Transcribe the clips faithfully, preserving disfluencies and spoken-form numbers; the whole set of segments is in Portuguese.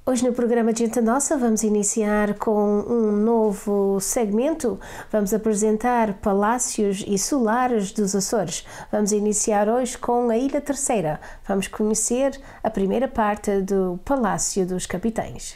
Hoje no programa Gente Nossa vamos iniciar com um novo segmento. Vamos apresentar palácios e solares dos Açores. Vamos iniciar hoje com a Ilha Terceira. Vamos conhecer a primeira parte do Palácio dos Capitães.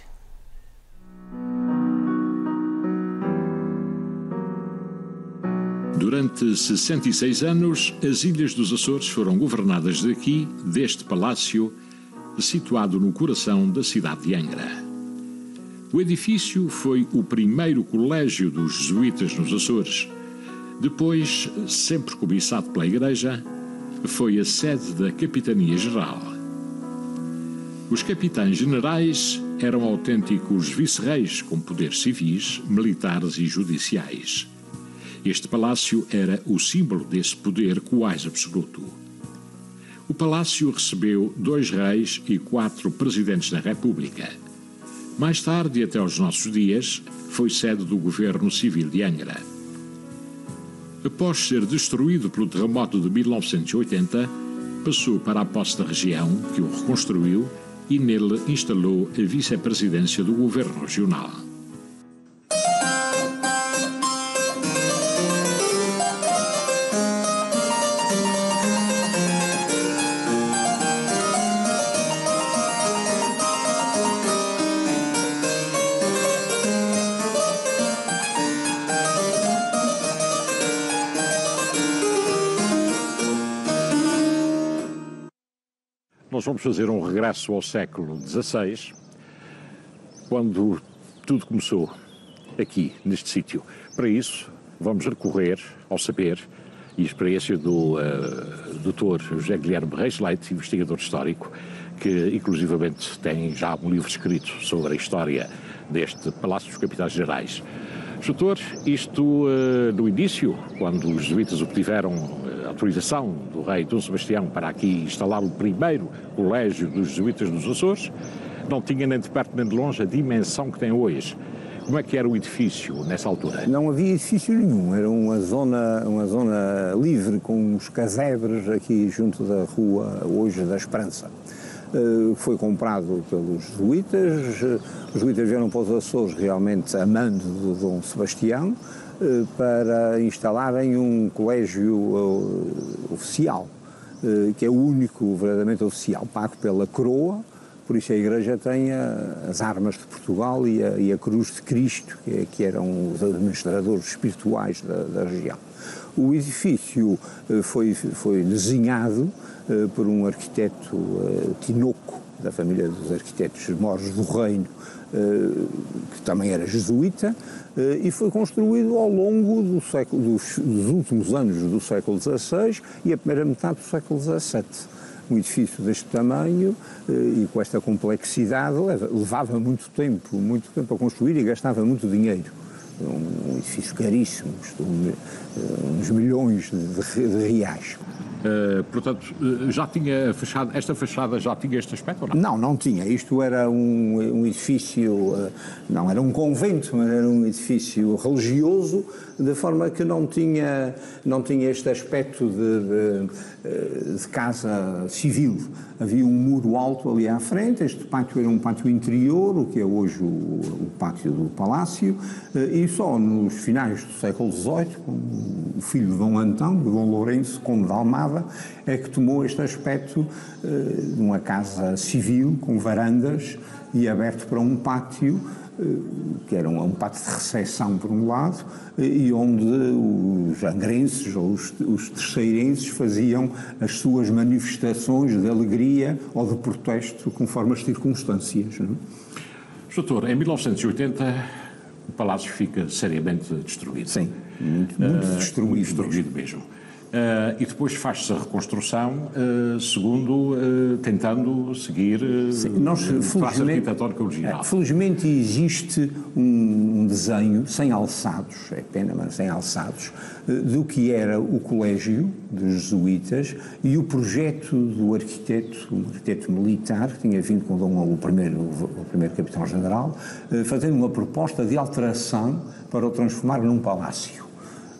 Durante sessenta e seis anos, as Ilhas dos Açores foram governadas daqui, deste palácio, situado no coração da cidade de Angra. O edifício foi o primeiro colégio dos jesuítas nos Açores. Depois, sempre cobiçado pela Igreja, foi a sede da Capitania Geral. Os capitães generais eram autênticos vice-reis com poderes civis, militares e judiciais. Este palácio era o símbolo desse poder quase absoluto. O palácio recebeu dois reis e quatro presidentes da República. Mais tarde, e até aos nossos dias, foi sede do governo civil de Angra. Após ser destruído pelo terremoto de mil novecentos e oitenta, passou para a posse da região, que o reconstruiu, e nele instalou a vice-presidência do governo regional. Nós vamos fazer um regresso ao século dezasseis, quando tudo começou aqui, neste sítio. Para isso, vamos recorrer ao saber e experiência do uh, doutor José Guilherme Reis Leite, investigador histórico, que inclusivamente tem já um livro escrito sobre a história deste Palácio dos Capitães Gerais. Doutor, isto uh, no início, quando os jesuítas obtiveram uh, autorização do rei Dom Sebastião para aqui instalar o primeiro colégio dos jesuítas dos Açores, não tinha nem de perto nem de longe a dimensão que tem hoje. Como é que era o edifício nessa altura? Não havia edifício nenhum, era uma zona, uma zona livre com uns casebres aqui junto da rua hoje da Esperança. Uh, foi comprado pelos jesuítas, uh, os jesuítas vieram para os Açores realmente a mando de Dom Sebastião uh, para instalarem um colégio uh, oficial, uh, que é o único verdadeiramente oficial, pago pela coroa. Por isso a Igreja tem a, as armas de Portugal e a, e a Cruz de Cristo, que, é, que eram os administradores espirituais da, da região. O edifício uh, foi, foi desenhado uh, por um arquiteto uh, Tinoco, da família dos arquitetos Mores do Reino, uh, que também era jesuíta, uh, e foi construído ao longo do século, dos, dos últimos anos do século dezasseis e a primeira metade do século dezassete. Um edifício deste tamanho uh, e com esta complexidade levava muito tempo, muito tempo a construir e gastava muito dinheiro. Um edifício caríssimo, uns milhões de, de, de reais. Uh, portanto, já tinha fachada, esta fachada já tinha este aspecto ou não? Não, não tinha. Isto era um, um edifício, uh, não era um convento, mas era um edifício religioso, de forma que não tinha, não tinha este aspecto de, de, de casa civil. Havia um muro alto ali à frente, este pátio era um pátio interior, o que é hoje o, o pátio do palácio, uh, e só nos finais do século dezoito, com o filho de Dom Antão, de Dom Lourenço, conde de Almada, é que tomou este aspecto uh, de uma casa civil, com varandas e aberto para um pátio, uh, que era um, um pátio de recepção por um lado, uh, e onde os angrenses ou os, os terceirenses faziam as suas manifestações de alegria ou de protesto, conforme as circunstâncias. Não? Doutor, em mil novecentos e oitenta o palácio fica seriamente destruído. Sim, muito, muito uh, destruído, muito destruído mesmo. mesmo. Uh, e depois faz-se a reconstrução, uh, segundo, uh, tentando seguir uh, Sim, nós, o traço arquitetónico original. É, felizmente existe um, um desenho sem alçados, é pena, mas sem alçados, uh, do que era o colégio dos jesuítas e o projeto do arquiteto, um arquiteto militar, que tinha vindo com Dom, o primeiro, o primeiro capitão-general, uh, fazendo uma proposta de alteração para o transformar num palácio.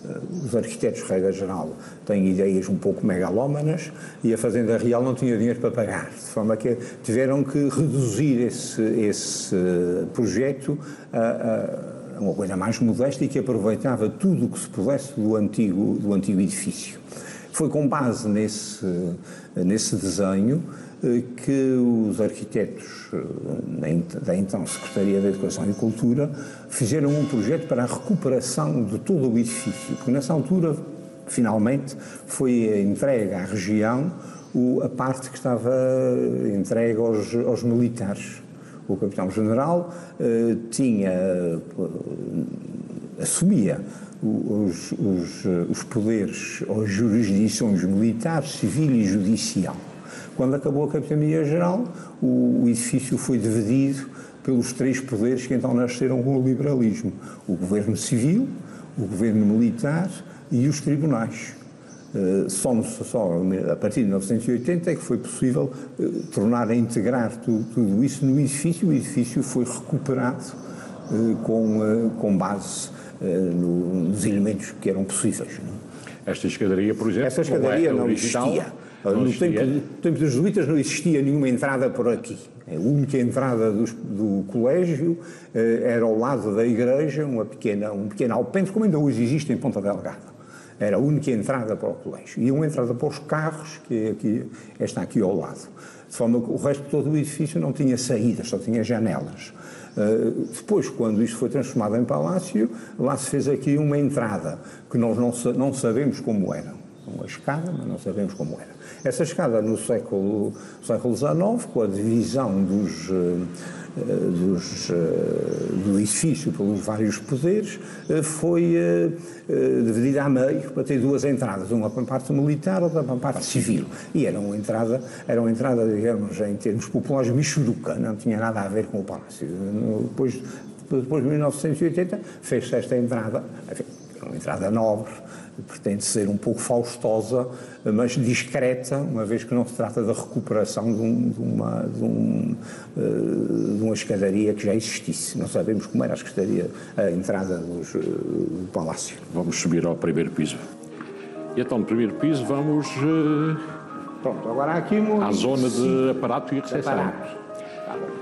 Os arquitetos, regra geral, têm ideias um pouco megalómanas e a Fazenda Real não tinha dinheiro para pagar, de forma que tiveram que reduzir esse, esse projeto a, a uma coisa mais modesta e que aproveitava tudo o que se pudesse do antigo, do antigo edifício. Foi com base nesse, nesse desenho que os arquitetos da então Secretaria da Educação e Cultura fizeram um projeto para a recuperação de todo o edifício, porque nessa altura, finalmente, foi entregue à região a parte que estava entregue aos, aos militares. O Capitão-General eh, tinha, assumia os, os, os poderes, as jurisdições militar, civil e judicial. Quando acabou a Capitania-Geral, o, o edifício foi dividido pelos três poderes que então nasceram com o liberalismo: o governo civil, o governo militar e os tribunais. Uh, só, no, só a partir de mil novecentos e oitenta é que foi possível uh, tornar a integrar tudo, tudo isso no edifício. O edifício foi recuperado uh, com, uh, com base uh, no, nos elementos que eram possíveis. Não? Esta escadaria, por exemplo, Esta escadaria não, é não original, existia. Não no existia. tempo, no tempo dos jesuítas não existia nenhuma entrada por aqui. A única entrada do, do colégio uh, era ao lado da igreja, uma pequena, um pequeno alpendre, como ainda hoje existe em Ponta Delgada. Era a única entrada para o colégio. E uma entrada para os carros, que é aqui, está aqui ao lado. De forma que o resto de todo o edifício não tinha saídas, só tinha janelas. Uh, depois, quando isto foi transformado em palácio, lá se fez aqui uma entrada, que nós não, não sabemos como era. Uma escada, mas não sabemos como era. Essa escada, no século, século dezenove, com a divisão dos... Uh, Dos, do edifício pelos vários poderes, foi dividida a meio para ter duas entradas, uma para a parte militar, outra para a parte civil. E era uma entrada, era uma entrada, digamos, em termos populares, michuruca, não tinha nada a ver com o palácio. Depois, depois de mil novecentos e oitenta, fez-se esta entrada, enfim, uma entrada nobre, pretende ser um pouco faustosa, mas discreta, uma vez que não se trata da recuperação de, um, de, uma, de, um, de uma escadaria que já existisse. Não sabemos como era a escadaria, a entrada dos, do palácio. Vamos subir ao primeiro piso. E então, no primeiro piso, vamos uh, Pronto, agora há aqui uma... à zona de aparato e recepção. Aparato. Tá bom.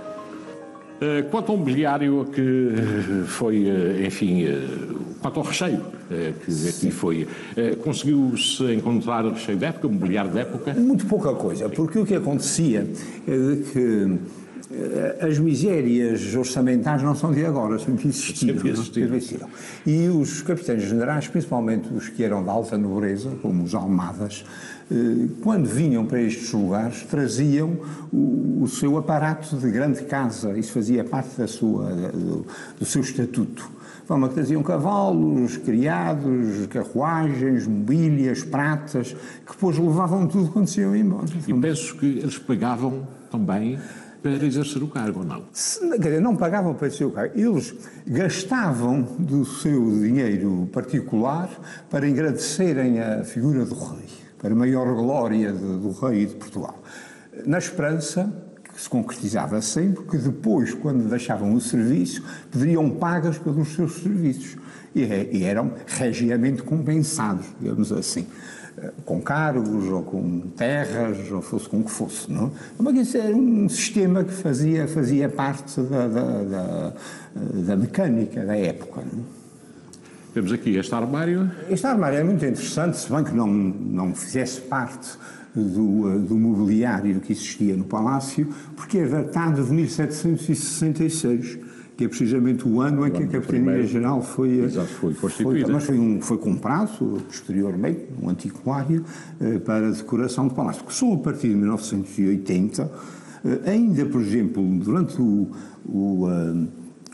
Uh, quanto ao mobiliário que foi, uh, enfim, uh, quanto ao recheio uh, que aqui foi, uh, conseguiu-se encontrar recheio de época, mobiliário de época? Muito pouca coisa, porque o que acontecia é que as misérias orçamentais não são de agora, sempre existiram. Sempre existiram. Sempre existiram. E os capitães generais, principalmente os que eram de alta nobreza, como os Almadas, quando vinham para estes lugares, traziam o, o seu aparato de grande casa. Isso fazia parte da sua, do, do seu estatuto. De forma que traziam cavalos, criados, carruagens, mobílias, pratas, que depois levavam tudo quando se iam embora. E penso que eles pagavam também para exercer o cargo, ou não? Quer dizer, não pagavam para exercer o cargo. Eles gastavam do seu dinheiro particular para engrandecerem a figura do rei, para a maior glória de, do rei de Portugal. Na esperança, que se concretizava sempre, que depois, quando deixavam o serviço, poderiam pagas pelos seus serviços. E, e eram regiamente compensados, digamos assim, com cargos, ou com terras, ou fosse com o que fosse, não? Mas isso era um sistema que fazia, fazia parte da, da, da, da mecânica da época, não? Temos aqui este armário. Este armário é muito interessante, se bem que não, não fizesse parte do, do mobiliário que existia no Palácio, porque é datado de mil setecentos e sessenta e seis, que é precisamente o ano em que a Capitania-Geral foi, foi constituída. Foi, mas foi, um, foi comprado posteriormente, um antiquário, eh, para decoração do Palácio. Porque só a partir de mil novecentos e oitenta, eh, ainda, por exemplo, durante o, o, uh,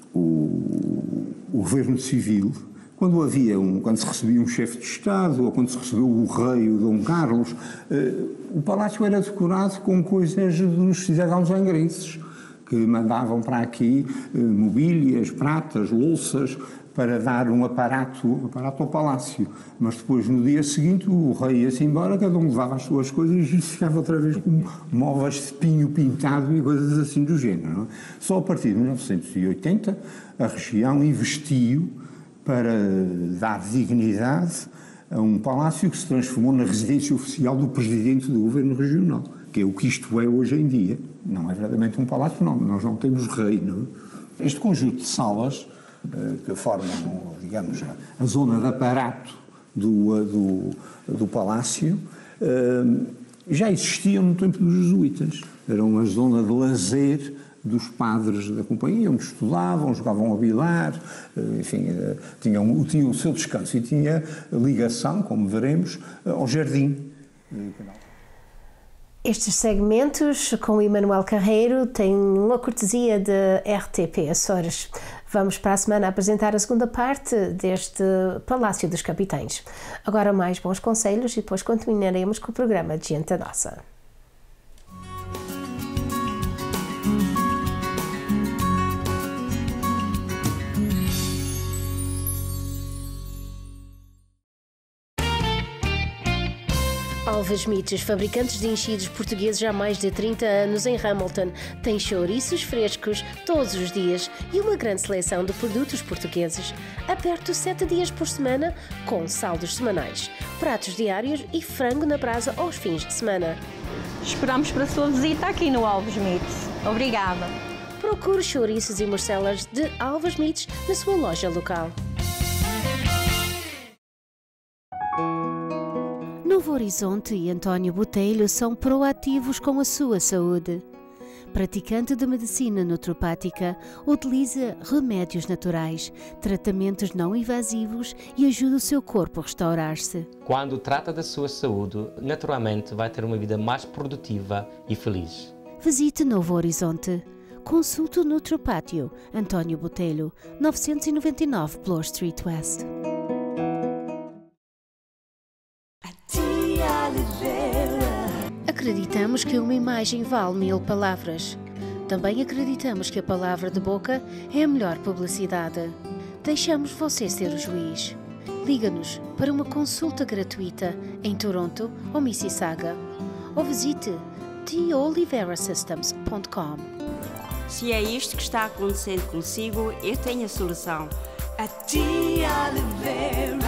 o, o governo civil, quando havia um, quando se recebia um chefe de Estado ou quando se recebeu o rei, o Dom Carlos, eh, o palácio era decorado com coisas dos cidadãos angrenses, que mandavam para aqui eh, mobílias, pratas, louças, para dar um aparato, um aparato ao palácio. Mas depois, no dia seguinte, o rei ia-se embora, cada um levava as suas coisas e ficava outra vez com móveis de pinho pintado e coisas assim do género. Não é? Só a partir de mil novecentos e oitenta, a região investiu para dar dignidade a um palácio que se transformou na residência oficial do presidente do governo regional, que é o que isto é hoje em dia. Não é verdadeiramente um palácio, não, nós não temos rei, não? Este conjunto de salas, que formam, digamos, a zona de aparato do, do, do palácio, já existiam no tempo dos jesuítas. Era uma zona de lazer dos padres da companhia, onde estudavam, jogavam ao bilar, enfim, tinham, tinham o seu descanso e tinha ligação, como veremos, ao jardim. Estes segmentos com o Emanuel Carreiro têm uma cortesia de R T P Açores. Vamos para a semana apresentar a segunda parte deste Palácio dos Capitães. Agora mais bons conselhos e depois continuaremos com o programa de Gente Nossa. Alves Mites, fabricantes de enchidos portugueses há mais de trinta anos em Hamilton, tem chouriços frescos todos os dias e uma grande seleção de produtos portugueses. Aberto sete dias por semana, com saldos semanais, pratos diários e frango na brasa aos fins de semana. Esperamos para a sua visita aqui no Alves Mites. Obrigada. Procure chouriços e morcelas de Alves Mites na sua loja local. Novo Horizonte e António Botelho são proativos com a sua saúde. Praticante de medicina naturopática, utiliza remédios naturais, tratamentos não invasivos e ajuda o seu corpo a restaurar-se. Quando trata da sua saúde, naturalmente vai ter uma vida mais produtiva e feliz. Visite Novo Horizonte. Consulte o Naturopátio António Botelho, novecentos e noventa e nove Bloor Street West. Acreditamos que uma imagem vale mil palavras. Também acreditamos que a palavra de boca é a melhor publicidade. Deixamos você ser o juiz. Liga-nos para uma consulta gratuita em Toronto ou Mississauga. Ou visite t olivera systems ponto com. Se é isto que está acontecendo consigo, eu tenho a solução. A T. Olivera